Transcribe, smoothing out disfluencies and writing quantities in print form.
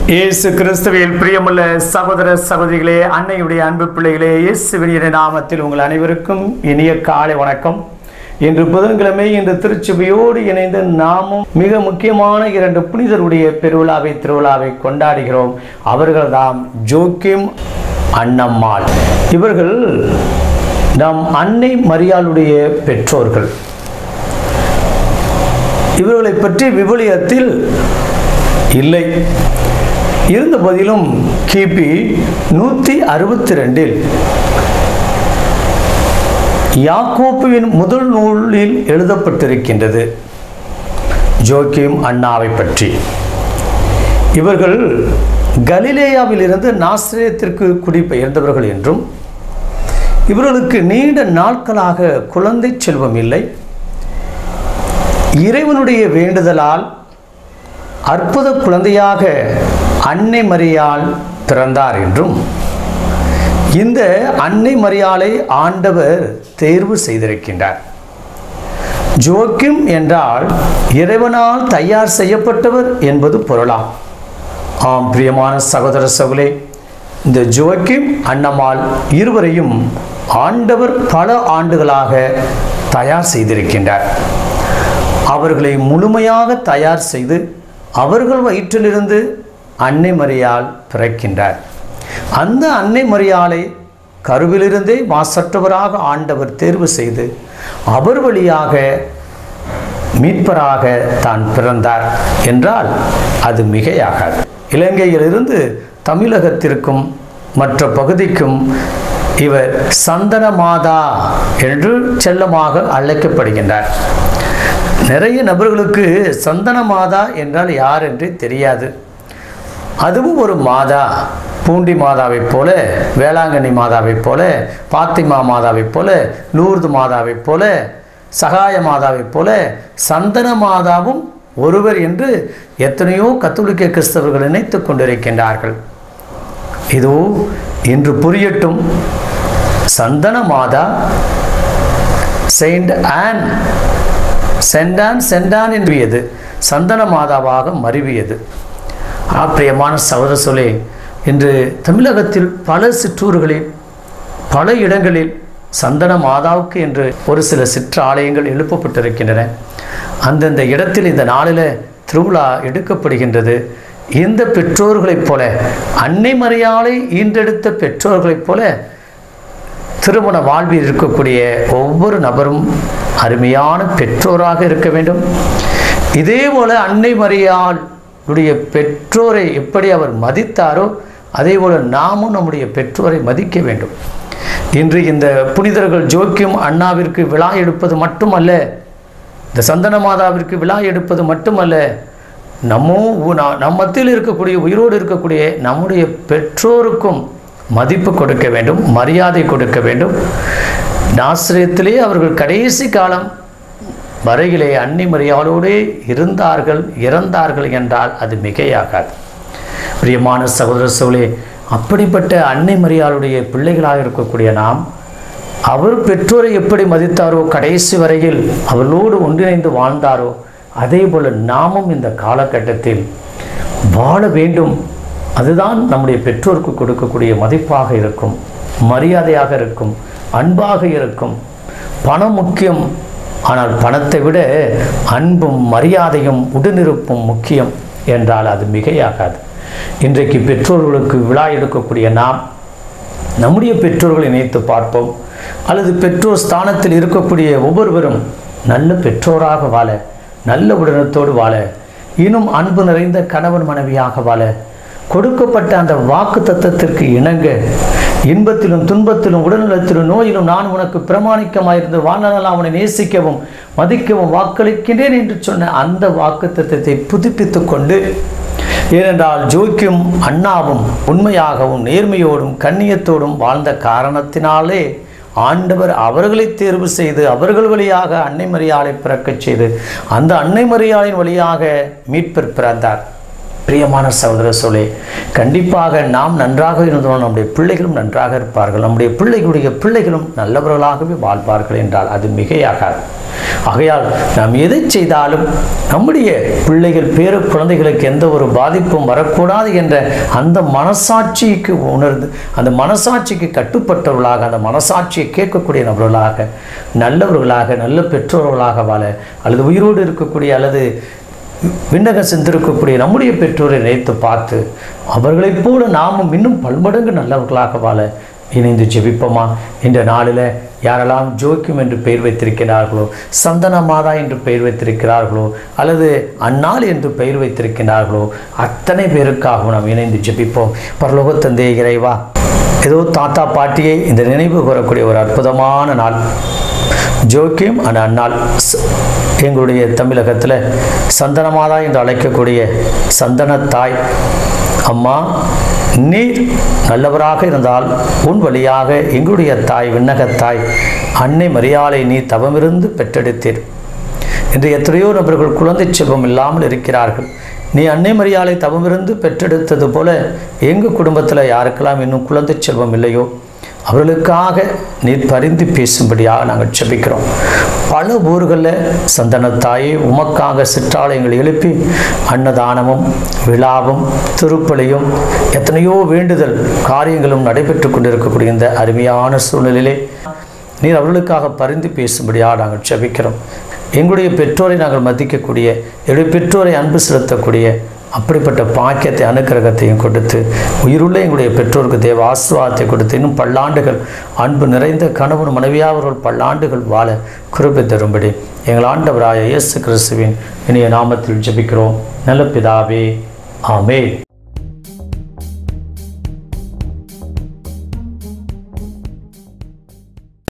இயேசு கிறிஸ்துவில் பிரியமுள்ள சகோதர சகோதரிகளே, அன்னையுடைய அன்பு பிள்ளைகளே, இயேசுவின் நாமத்தில் உங்கள் அனைவருக்கும் இனிய காலை வணக்கம். இன்று புதன்கிழமை இன்று திருச்சபையோடு இணைந்து நாமும் மிக முக்கியமான 2 புனிதருடைய திருவிழாவை கொண்டாடுகிறோம். அவர்கள்தான் ஜோக்கிம், அன்னம்மாள். இவர்கள் நம் அன்னை மரியாளுடைய பெற்றோர்கள். இவர்களை பற்றி விவிலியத்தில் இல்லை. இருந்த போதிலும் கிபி 162 யாக்கோப்புவின் முதல் நூலில் எழுதப்பட்டிருக்கின்றது ஜோக்கிம் அன்னாவை பற்றி. இவர்கள் கலிலேயாவில் இருந்து நாசரேத்திற்கு குடிபெயர்ந்தவர்கள் என்றும், இவர்களுக்கு நீண்ட நாட்களாக குழந்தை செல்வம் இல்லை, இறைவனுடைய வேண்டுதலால் அற்புத குழந்தையாக அன்னை மரியாள் பிறந்தார் என்றும், இந்த அன்னை மரியாளை ஆண்டவர் தேர்வு செய்திருக்கின்றார். ஜோக்கிம் என்றால் இறைவனால் தயார் செய்யப்பட்டவர் என்பது பொருளாம். ஆம் பிரியமான சகோதர சகோதரே, இந்த ஜோக்கிம் அன்னம்மாள் இருவரையும் ஆண்டவர் பல ஆண்டுகளாக தயார் செய்திருக்கின்றார். அவர்களை முழுமையாக தயார் செய்து அவர்கள் வயிற்றிலிருந்து அன்னை மரியாள் பிறக்கின்றார். அந்த அன்னை மரியாளை கருவிலிருந்தே மாசற்றவராக ஆண்டவர் தேர்வு செய்து அவர் வழியாக மீட்பராக தான் பிறந்தார் என்றால் அது மிகையாகாது. இலங்கையிலிருந்து தமிழகத்திற்கும் மற்ற பகுதிக்கும் இவர் சந்தன மாதா என்று செல்லமாக அழைக்கப்படுகின்றார். நிறைய நபர்களுக்கு சந்தன மாதா என்றால் யார் என்று தெரியாது. அதுவும் ஒரு மாதா, பூண்டி மாதாவைப் போல, வேளாங்கண்ணி மாதாவைப் போல, பாத்திமா மாதாவைப் போல, லூர்து மாதாவைப் போல, சகாய மாதாவைப் போல சந்தன மாதாவும் ஒருவர் என்று எத்தனையோ கத்தோலிக்க கிறிஸ்தவர்கள் நினைத்து கொண்டிருக்கின்றார்கள். இதோ இன்று புரியட்டும். சந்தன மாதா செயின்ட் ஆன் சென்டான் என்பது சந்தன மாதாவாக மருவியது. பிரியமான சகோதர சகோதரிகளே, இன்று தமிழகத்தில் பல சிற்றூர்களில் பல இடங்களில் சந்தன மாதாவுக்கு என்று ஒரு சில சிற்றாலயங்கள் எழுப்பப்பட்டிருக்கின்றன. அந்தந்த இடத்தில் இந்த நாளில் திருவிழா எடுக்கப்படுகின்றது. இந்த பெற்றோர்களைப் போல, அன்னை மரியாளை ஈன்றெடுத்த பெற்றோர்களைப் போல திருமண வாழ்வில் இருக்கக்கூடிய ஒவ்வொரு நபரும் அருமையான பெற்றோராக இருக்க வேண்டும். இதே போல அன்னை மரியாளுடைய பெற்றோரை எப்படி அவர் மதித்தாரோ அதே போல நாமும் நம்முடைய பெற்றோரை மதிக்க வேண்டும். இன்று இந்த புனிதர்கள் ஜோக்கிம் அன்னாவிற்கு விழா எடுப்பது மட்டுமல்ல, இந்த சந்தன மாதாவிற்கு விழா எடுப்பது மட்டுமல்ல, நம் மத்தியில் இருக்கக்கூடிய உயிரோடு இருக்கக்கூடிய நம்முடைய பெற்றோருக்கும் மதிப்பு கொடுக்க வேண்டும், மரியாதை கொடுக்க வேண்டும். நாசரேத்திலே அவர்கள் கடைசி காலம் வரையிலே அன்னை மரியாளோடே இறந்தார்கள் என்றால் அது மிகையாகாது. பிரியமான சகோதர சகோதரிகளே, அப்படிப்பட்ட அன்னை மரியாளுடைய பிள்ளைகளாக இருக்கக்கூடிய நாம், அவர் பெற்றோரை எப்படி மதித்தாரோ, கடைசி வரையில் அவர்களோடு ஒன்றிணைந்து வாழ்ந்தாரோ, அதே போல நாமும் இந்த காலகட்டத்தில் வாழ வேண்டும். அதுதான் நம்முடைய பெற்றோருக்கு கொடுக்கக்கூடிய மதிப்பாக இருக்கும், மரியாதையாக இருக்கும், அன்பாக இருக்கும். பணம் முக்கியம், ஆனால் பணத்தை விட அன்பும் மரியாதையும் உடனிருப்பும் முக்கியம் என்றால் அது மிகையாகாது. இன்றைக்கு பெற்றோர்களுக்கு விழா எடுக்கக்கூடிய நாம் நம்முடைய பெற்றோர்களை நினைத்து பார்ப்போம். அல்லது பெற்றோர் ஸ்தானத்தில் இருக்கக்கூடிய ஒவ்வொருவரும் நல்ல பெற்றோராக வாழ, நல்ல உடனத்தோடு வாழ, இன்னும் அன்பு நிறைந்த கணவன் மனைவியாக வாழ, கொடுக்கப்பட்ட அந்த வாக்கு தத்தத்திற்கு இணங்க, இன்பத்திலும் துன்பத்திலும் உடல்நலத்திலும் நோயிலும் நான் உனக்கு பிரமாணிக்கமாயிருந்து வாழ்நாள் அவனை நேசிக்கவும் மதிக்கவும் வாக்களிக்கின்றேன் என்று சொன்ன அந்த வாக்கு தத்தத்தை புதுப்பித்து கொண்டு, ஏனென்றால் ஜோக்கிம் அன்னாவும் உண்மையாகவும் நேர்மையோடும் கண்ணியத்தோடும் வாழ்ந்த காரணத்தினாலே ஆண்டவர் அவர்களை தேர்வு செய்து அவர்கள் வழியாக அன்னை மரியாளை பிறக்கச் செய்து அந்த அன்னை மரியாளின் வழியாக மீட்பர் பிறந்தார். பிரியமான சகோதர சகோதரிகளே, கண்டிப்பாக நாம் நன்றாக இருந்தோம், நம்முடைய பிள்ளைகளும் நன்றாக இருப்பார்கள், நம்முடைய பிள்ளைகளுடைய பிள்ளைகளும் நல்லவர்களாகவே வாழ்வார்கள் என்றால் அது மிகையாகாது. ஆகையால் நாம் எதை செய்தாலும் நம்முடைய பிள்ளைகள் பேர குழந்தைகளுக்கு எந்த ஒரு பாதிப்பும் வரக்கூடாது என்ற அந்த மனசாட்சிக்கு உணர்ந்து, அந்த மனசாட்சிக்கு கட்டுப்பட்டவர்களாக, அந்த மனசாட்சியை கேட்கக்கூடிய நபர்களாக, நல்லவர்களாக, நல்ல பெற்றோர்களாக வாழ, அல்லது உயிரோடு இருக்கக்கூடிய அல்லது விண்ணகம் சென்றிருக்கக்கூடிய நம்முடைய பெற்றோரை நினைத்து பார்த்து அவர்களைப் போல நாமும் இன்னும் பல்மடங்கு நல்லவர்களாக வாழ இணைந்து ஜெபிப்போமா? இந்த நாளில் யாரெல்லாம் ஜோக்கியம் என்று பெயர் வைத்திருக்கிறார்களோ, சந்தன மாதா என்று பெயர் வைத்திருக்கிறார்களோ, அல்லது அன்னாள் என்று பெயர் வைத்திருக்கிறார்களோ, அத்தனை பேருக்காகவும் நாம் இணைந்து ஜெபிப்போம். பரலோக தந்தை இறைவா, ஏதோ தாத்தா பாட்டியை இந்த நினைவு கூறக்கூடிய ஒரு அற்புதமான நாள். ஜோக்கியம் அண்ட் அன்னாள் எங்களுடைய தமிழகத்தில் சந்தன மாதா என்று அழைக்கக்கூடிய சந்தன தாய் அம்மா, நீர் நல்லவராக இருந்தால் உன் வழியாக எங்களுடைய தாய் விண்ணகத்தாய் அன்னை மரியாளை நீ தவமிருந்து பெற்றெடுத்தீர். இன்று எத்தனையோ நபர்கள் குழந்தை செல்வம் இல்லாமல் இருக்கிறார்கள். நீ அன்னை மரியாளை தவமிருந்து பெற்றெடுத்தது போல எங்கள் குடும்பத்தில் யாருக்கெல்லாம் இன்னும் குழந்தை செல்வம் இல்லையோ அவர்களுக்காக நீர் பரிந்து பேசும்படியாக நாங்கள் ஜெபிக்கிறோம். பல ஊர்களில் சந்தனத்தாயே உமக்காக சிற்றாலயங்கள் எழுப்பி அன்னதானமும் விழாவும் திருப்பலியும் எத்தனையோ வேண்டுதல் காரியங்களும் நடைபெற்று கொண்டிருக்கக்கூடிய இந்த அருமையான சூழ்நிலையிலே நீர் அவர்களுக்காக பரிந்து பேசும்படியாக நாங்கள் ஜெபிக்கிறோம். எங்களுடைய பெற்றோரை நாங்கள் மதிக்கக்கூடிய, எங்களுடைய பெற்றோரை அன்பு செலுத்தக்கூடிய அப்படிப்பட்ட பாக்கியத்தை அனுக்கிரகத்தையும் கொடுத்து உயிருள்ள எங்களுடைய பெற்றோருக்கு தேவ ஆசீர்வாதத்தை கொடுத்து இன்னும் பல்லாண்டுகள் அன்பு நிறைந்த கணவன் மனைவியாளர்கள் பல்லாண்டுகள் வாழ கிருபை தரும்படி எங்கள் ஆண்டவராய இயேசு கிறிஸ்துவின் இனிய நாமத்தில் ஜெபிக்கிறோம் நல்ல பிதாவே. ஆமென்.